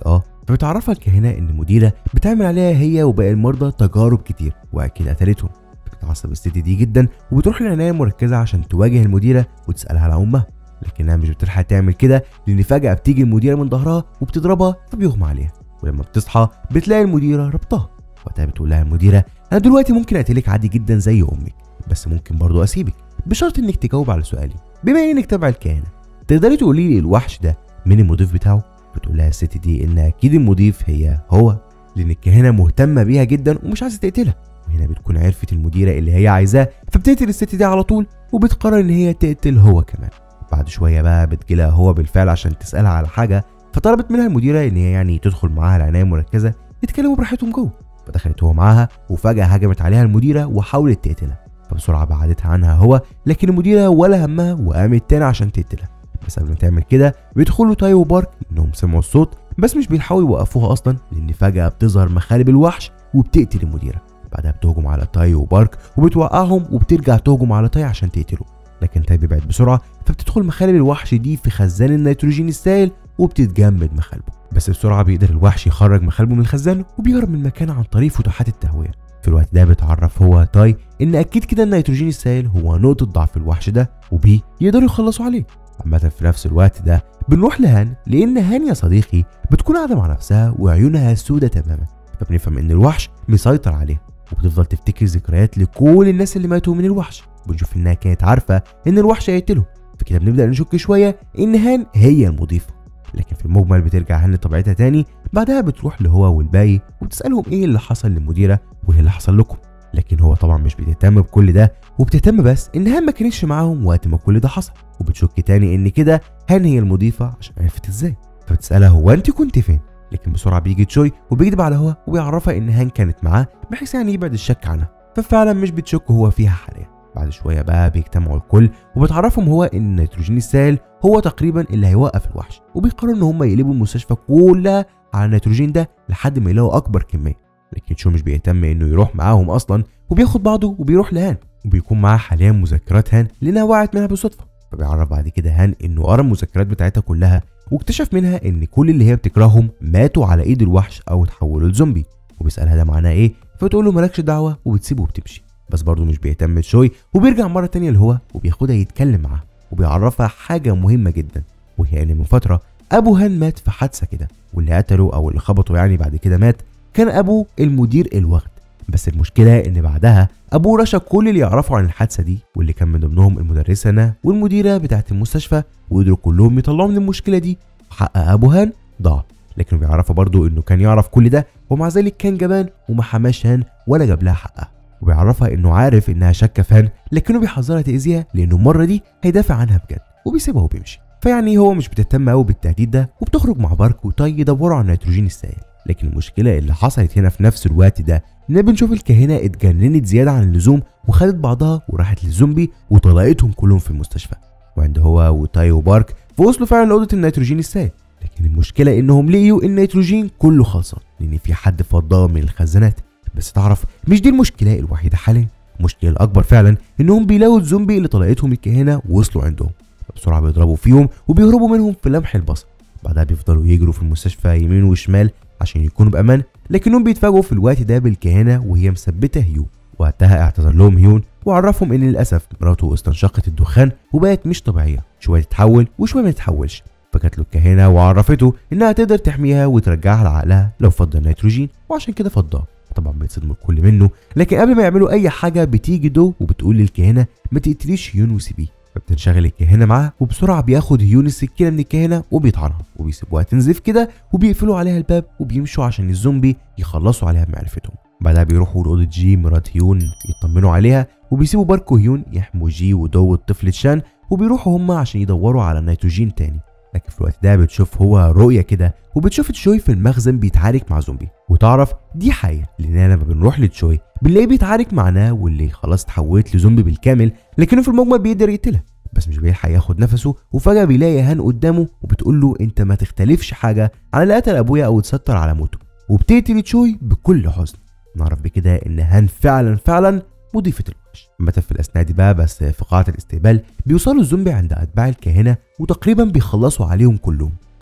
فبتعرفها الكاهنه ان المديره بتعمل عليها هي وباقي المرضى تجارب كتير واكيد قتلتهم. بتتعصب الست دي جدا وبتروح للعنايه المركزه عشان تواجه المديره وتسالها على امها، لكنها مش بتلحق تعمل كده لان فجاه بتيجي المديره من ظهرها وبتضربها فبيغمى عليها، ولما بتصحى بتلاقي المديره ربطها. وقتها بتقول لها المديره انا دلوقتي ممكن اقتلك عادي جدا زي امك، بس ممكن برضه اسيبك بشرط انك تجاوب على سؤالي. بما انك تبع الكهنه تقدري تقولي لي الوحش ده مين المضيف بتاعه؟ بتقول لها الست دي ان اكيد المضيف هو لان الكاهنه مهتمه بيها جدا ومش عايزه تقتلها. وهنا بتكون عرفت المديره اللي هي عايزاه فبتقتل الست دي على طول وبتقرر ان هي تقتل هو كمان. بعد شويه بقى بتجيلها هو بالفعل عشان تسالها على حاجه، فطلبت منها المديره ان هي يعني تدخل معاها العنايه المركزه يتكلموا براحتهم جوه. فدخلت هو معاها وفجاه هجمت عليها المديره وحاولت تقتلها، فبسرعه بعدتها عنها هو، لكن المديره ولا همها وقامت تاني عشان تقتلها. بس قبل ما تعمل كده بيدخلوا تاي وبارك انهم سمعوا الصوت بس مش بيلحقوا يوقفوها اصلا لان فجاه بتظهر مخالب الوحش وبتقتل المديره. بعدها بتهجم على تاي وبارك وبتوقعهم وبترجع تهجم على تاي عشان تقتله، لكن تاي بيبعد بسرعه فبتدخل مخالب الوحش دي في خزان النيتروجين السائل وبتتجمد مخالبه. بس بسرعه بيقدر الوحش يخرج مخالبه من الخزان وبيهرب من المكان عن طريق فتحات التهويه. في الوقت ده بيتعرف هو تاي ان اكيد كده النيتروجين السائل هو نقطه ضعف الوحش ده وبيه يقدروا يخلصوا عليه. عامة في نفس الوقت ده بنروح لهان، لان هان يا صديقي بتكون قاعده مع نفسها وعيونها سودة تماما، فبنفهم ان الوحش مسيطر عليها وبتفضل تفتكر ذكريات لكل الناس اللي ماتوا من الوحش. بنشوف انها كانت عارفه ان الوحش هيقتله، فكده بنبدا نشك شويه ان هان هي المضيفه، لكن في المجمل بترجع هان لطبيعتها تاني. بعدها بتروح لهو والباقي وبتسالهم ايه اللي حصل للمديره وايه اللي حصل لكم، لكن هو طبعا مش بتهتم بكل ده وبتهتم بس ان هان ما كانتش معاهم وقت ما كل ده حصل. وبتشك تاني ان كده هان هي المضيفه عشان عرفت ازاي، فبتسالها هو انت كنت فين، لكن بسرعه بيجي تشوي وبيكذب على هو وبيعرفها ان هان كانت معاه بحيث يعني يبعد الشك عنها، ففعلا مش بتشك هو فيها حاليا. بعد شويه بقى بيجتمعوا الكل وبتعرفهم هو ان النيتروجين السائل هو تقريبا اللي هيوقف الوحش، وبيقرروا ان هم يقلبوا المستشفى كلها على النيتروجين ده لحد ما يلاقوا اكبر كميه. لكن شو مش بيهتم انه يروح معاهم اصلا وبياخد بعضه وبيروح لهان، وبيكون معاه حاليا مذكرات هان لانها وقعت منها بالصدفه. فبيعرف بعد كده هان انه قرا المذكرات بتاعتها كلها واكتشف منها ان كل اللي هي بتكرههم ماتوا على ايد الوحش او اتحولوا لزومبي، وبيسالها ده معناه ايه، فتقول له مالكش دعوه وبتسيبه وبتمشي. بس برضه مش بيهتم شوي وبيرجع مره تانية لهو وبياخدها يتكلم معاها وبيعرفها حاجه مهمه جدا، وهي ان من فتره ابو هان مات في حادثه كده، واللي قتله او اللي خبطه يعني بعد كده مات كان ابوه المدير الوغد. بس المشكله ان بعدها ابوه رشا كل اللي يعرفوا عن الحادثه دي، واللي كان من ضمنهم المدرسه انا والمديره بتاعه المستشفى، وقدروا كلهم يطلعوا من المشكله دي وحق ابو هان ضاع. لكن بيعرفها برضه انه كان يعرف كل ده ومع ذلك كان جبان وما حماش هان ولا جاب لها حقها. وبيعرفها انه عارف انها شاكه في هان لكنه بيحذرها تاذيها لانه المره دي هيدافع عنها بجد، وبيسيبها وبيمشي. فيعني هو مش بتهتم قوي بالتهديد ده وبتخرج مع بارك وتاي يدوروا على النيتروجين السائل. لكن المشكله اللي حصلت هنا في نفس الوقت ده ان بنشوف الكاهنه اتجننت زياده عن اللزوم وخدت بعضها وراحت للزومبي وطلقتهم كلهم في المستشفى. وعند هو وتاي وبارك فوصلوا فعلا لاوضه النيتروجين السائل، لكن المشكله انهم لقيوا النيتروجين كله خلصان لان في حد فضاه من الخزانات. بس تعرف مش دي المشكله الوحيده حاليا، المشكله الاكبر فعلا انهم بيلاقوا الزومبي اللي طلقتهم الكاهنه ووصلوا عندهم، بسرعه بيضربوا فيهم وبيهربوا منهم في لمح البصر. بعدها بيفضلوا يجروا في المستشفى يمين وشمال عشان يكونوا بامان، لكنهم بيتفاجئوا في الوقت ده بالكاهنه وهي مثبته هيون. وقتها اعتذر لهم هيون وعرفهم ان للاسف مراته استنشقت الدخان وبقت مش طبيعيه، شويه تتحول وشويه ما تتحولش. فجت له الكاهنه وعرفته انها تقدر تحميها وترجعها لعقلها لو فضى النيتروجين، وعشان كده فضاه. طبعا بيتصدموا الكل منه، لكن قبل ما يعملوا اي حاجه بتيجي دو وبتقول للكاهنه ما تقتليش هيون وسيبيه. فبتنشغل الكاهنه معاه وبسرعه بياخد هيون السكينه من الكاهنه وبيطعنها وبيسيبوها تنزف كده وبيقفلوا عليها الباب وبيمشوا عشان الزومبي يخلصوا عليها بمعرفتهم. بعدها بيروحوا لاوضه جي مرات هيون يطمنوا عليها وبيسيبوا بارك وهيون يحموا جي ودو الطفل تشان وبيروحوا هما عشان يدوروا على النيتروجين تاني. لكن في الوقت ده بتشوف هو رؤيه كده وبتشوف تشوي في المخزن بيتعارك مع زومبي، وتعرف دي حقيقه لان لما بنروح لتشوي بنلاقيه بيتعارك معنا واللي خلاص اتحولت لزومبي بالكامل، لكنه في المجمل بيقدر يقتلها بس مش بيلحق ياخد نفسه. وفجاه بيلاقي هان قدامه وبتقول له انت ما تختلفش حاجه عن اللي قتل ابويا او اتستر على موته، وبتقتل تشوي بكل حزن. نعرف بكده ان هان فعلا مضيفه الوحش. مثلا في الاثناء دي بقى بس في قاعه الاستقبال بيوصلوا الزومبي عند اتباع الكاهنه وتقريبا بيخلصوا عليهم كلهم،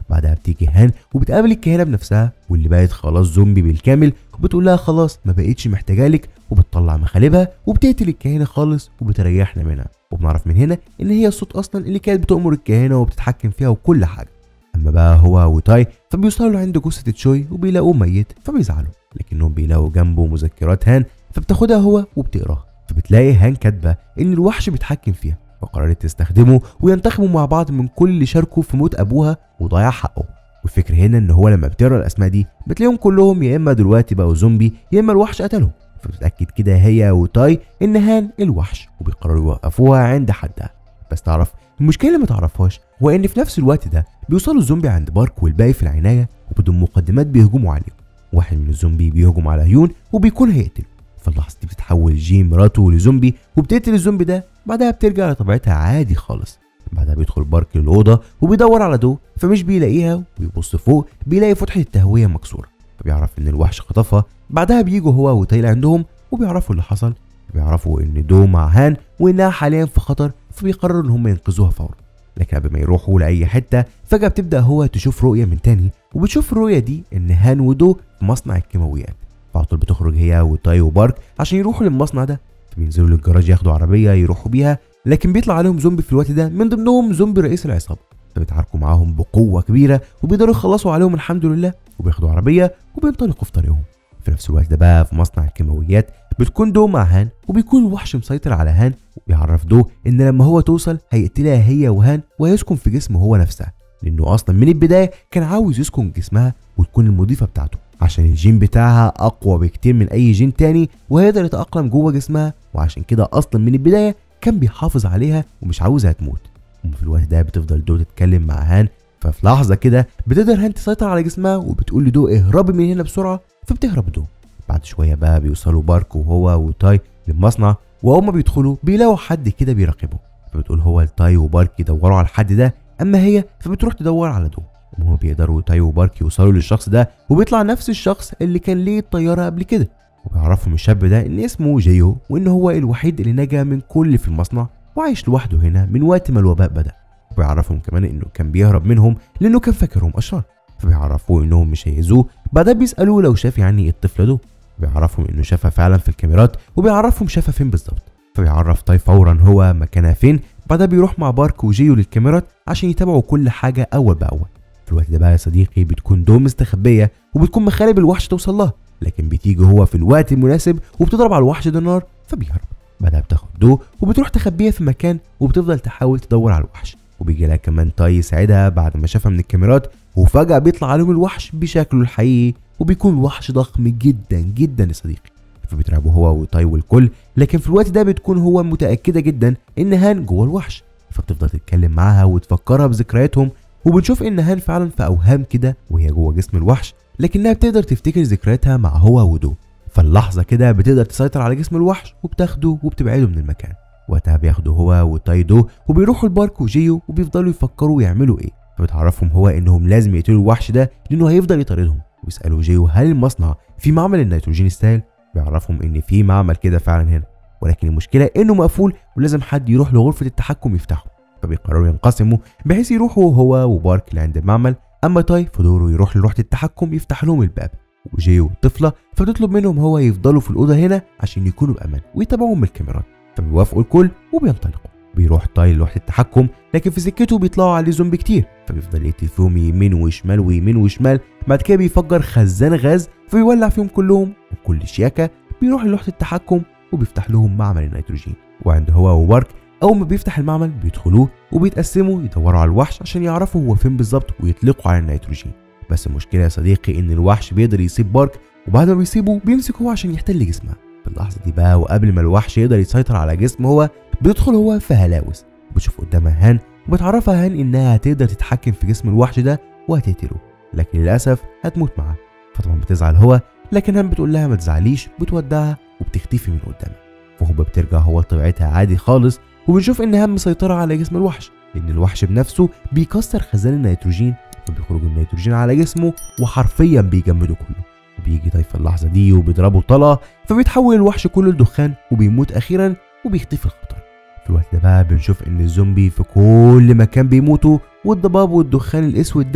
بعدها بتيجي هان وبتقابل الكاهنه بنفسها واللي بقت خلاص زومبي بالكامل، وبتقول لها خلاص ما بقتش محتاجالك، وبتطلع مخالبها وبتقتل الكاهنه خالص وبتريحنا منها. وبنعرف من هنا ان هي الصوت اصلا اللي كانت بتأمر الكاهنه وبتتحكم فيها وكل حاجه. اما بقى هو وتاي فبيوصلوا عند جثه تشوي وبيلاقوه ميت فبيزعلوا، لكنهم بيلاقوا جنبه مذكرات هان فبتاخدها هو وبتقراها، فبتلاقي هان كاتبه ان الوحش بيتحكم فيها، فقررت تستخدمه وينتخبوا مع بعض من كل اللي شاركوا في موت ابوها وضيع حقه. والفكره هنا ان هو لما بتقرا الاسماء دي بتلاقيهم كلهم يا اما دلوقتي بقوا زومبي يا اما الوحش قتلهم، فبتتاكد كده هي وتاي ان هان الوحش وبيقرروا يوقفوها عند حدها. بس تعرف المشكله اللي ما تعرفهاش هو ان في نفس الوقت ده بيوصلوا الزومبي عند بارك والباقي في العنايه، وبدون مقدمات بيهجموا عليهم. واحد من الزومبي بيهجم على هيون وبيكون هيقتله، فاللحظه دي بتتحول جي مراته لزومبي وبتقتل الزومبي ده، بعدها بترجع لطبيعتها عادي خالص. بعدها بيدخل بارك الاوضه وبيدور على دو فمش بيلاقيها، وبيبص فوق بيلاقي فتحه التهويه مكسوره، فبيعرف ان الوحش خطفها. بعدها بيجوا هو وتايل عندهم وبيعرفوا اللي حصل، بيعرفوا ان دو مع هان وانها حاليا في خطر، فبيقرروا ان هم ينقذوها فورا. لكن قبل ما يروحوا لاي حته فجاه بتبدا هو تشوف رؤيه من تاني، وبتشوف الرؤيه دي ان هان ودو في مصنع الكيماويات، فعلى طول بتخرج هي وتاي وبارك عشان يروحوا للمصنع ده، فبينزلوا للجراج ياخدوا عربيه يروحوا بيها، لكن بيطلع عليهم زومبي في الوقت ده، من ضمنهم زومبي رئيس العصابه، فبيتعاركوا معاهم بقوه كبيره وبيقدروا يخلصوا عليهم الحمد لله، وبياخدوا عربيه وبينطلقوا في طريقهم. في نفس الوقت ده بقى في مصنع الكيماويات بتكون دو مع هان، وبيكون الوحش مسيطر على هان، وبيعرف دو ان لما هو توصل هيقتلها هي وهان وهيسكن في جسمه هو نفسها، لانه اصلا من البدايه كان عاوز يسكن جسمها وتكون المضيفه بتاعته، عشان الجين بتاعها اقوى بكتير من اي جين تاني وهيقدر يتاقلم جوه جسمها، وعشان كده اصلا من البدايه كان بيحافظ عليها ومش عاوزها تموت. وفي الوقت ده بتفضل دو تتكلم مع هان، ففي لحظه كده بتقدر هان تسيطر على جسمها وبتقول لدو اهربي من هنا بسرعه، فبتهرب دو. بعد شويه بقى بيوصلوا بارك وهو وتاي للمصنع، واول ما بيدخلوا بيلاقوا حد كده بيراقبه، فبتقول هو لتاي وبارك يدوروا على الحد ده، اما هي فبتروح تدور على دو. وهم بيقدروا تاي وبارك يوصلوا للشخص ده، وبيطلع نفس الشخص اللي كان ليه الطياره قبل كده، وبيعرفهم الشاب ده ان اسمه جيو، وان هو الوحيد اللي نجا من كل اللي في المصنع وعايش لوحده هنا من وقت ما الوباء بدا. وبيعرفهم كمان انه كان بيهرب منهم لانه كان فاكرهم اشرار، فبيعرفوه انهم مش هيأذوه. بعدها بيسالوه لو شاف يعني الطفله دو، بيعرفهم انه شافها فعلا في الكاميرات، وبيعرفهم شافها فين بالظبط، فبيعرف تاي فورا هو مكانها فين. بعدها بيروح مع بارك وجيو للكاميرات عشان يتابعوا كل حاجه اول باول. في الوقت ده بقى يا صديقي بتكون دو مستخبيه وبتكون مخالب الوحش توصل لها، لكن بتيجي هو في الوقت المناسب وبتضرب على الوحش ده النار فبيهرب. بعدها بتاخد دو وبتروح تخبيها في مكان وبتفضل تحاول تدور على الوحش، وبيجي لها كمان تاي يساعدها بعد ما شافها من الكاميرات، وفجأة بيطلع عليهم الوحش بشكله الحقيقي، وبيكون وحش ضخم جدا جدا يا صديقي، فبيترعبوا هو وتاي والكل. لكن في الوقت ده بتكون هو متأكدة جدا ان هان جوه الوحش، فبتفضل تتكلم معاها وتفكرها بذكرياتهم، وبنشوف ان هان فعلا في اوهام كده وهي جوه جسم الوحش، لكنها بتقدر تفتكر ذكرياتها مع هو ودو. فاللحظة كده بتقدر تسيطر على جسم الوحش وبتاخده وبتبعده من المكان. وقتها بياخدوا هو وتاي دو وبيروحوا البارك وجيو وبيفضلوا يفكروا يعملوا ايه، فبتعرفهم هو انهم لازم يقتلوا الوحش ده لانه هيفضل يطاردهم. ويسالوا جيو هل المصنع في معمل النيتروجين السائل، بيعرفهم ان في معمل كده فعلا هنا، ولكن المشكله انه مقفول ولازم حد يروح لغرفه التحكم يفتحه. فبيقرروا ينقسموا بحيث يروحوا هو وبارك لعند المعمل، اما تاي فدوره يروح لروحه التحكم يفتح لهم الباب، وجيو طفله فتطلب منهم هو يفضلوا في الاوضه هنا عشان يكونوا بامان ويتابعوهم بالكاميرات. فبيوافقوا الكل وبينطلقوا. بيروح تاي لوحه التحكم، لكن في سكته بيطلعوا عليه زومبي كتير، فبيفضل يقتل فيهم يمين وشمال ويمين وشمال. بعد كده بيفجر خزان غاز فبيولع فيهم كلهم، وكل شياكه بيروح لوحه التحكم وبيفتح لهم معمل النيتروجين. وعند هو وبارك اول ما بيفتح المعمل بيدخلوه وبيتقسموا يدوروا على الوحش عشان يعرفوا هو فين بالظبط ويطلقوا على النيتروجين. بس المشكله يا صديقي ان الوحش بيقدر يسيب بارك، وبعد ما بيسيبه بيمسك هو عشان يحتل جسمها. في اللحظه دي بقى وقبل ما الوحش يقدر يسيطر على جسمه هو بيدخل هو في هلاوس، وبتشوف قدامها هان وبتعرفها هان انها هتقدر تتحكم في جسم الوحش ده وهتقتله، لكن للاسف هتموت معاه. فطبعا بتزعل هو، لكن هان بتقول لها ما تزعليش، بتودعها وبتختفي من قدامها. فهوبا بترجع هو لطبيعتها عادي خالص، وبنشوف ان هان مسيطره على جسم الوحش لان الوحش بنفسه بيكسر خزان النيتروجين، فبيخرج النيتروجين على جسمه وحرفيا بيجمده كله. وبيجي تاي في اللحظه دي وبيضربه طلقه فبيتحول الوحش كله لدخان وبيموت اخيرا وبيختفي الخطر. في الوقت ده بقى بنشوف ان الزومبي في كل مكان بيموتوا، والضباب والدخان الاسود ده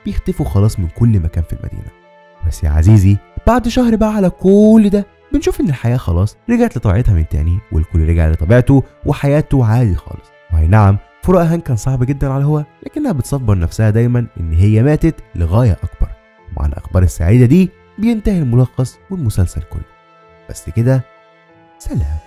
بيختفوا خلاص من كل مكان في المدينة. بس يا عزيزي بعد شهر بقى على كل ده بنشوف ان الحياة خلاص رجعت لطبيعتها من تاني، والكل رجع لطبيعته وحياته عادي خالص. وهي نعم فراق هان كان صعب جدا على هو، لكنها بتصبر نفسها دايما ان هي ماتت لغاية اكبر. ومع الاخبار السعيدة دي بينتهي الملخص والمسلسل كله. بس كده، سلام.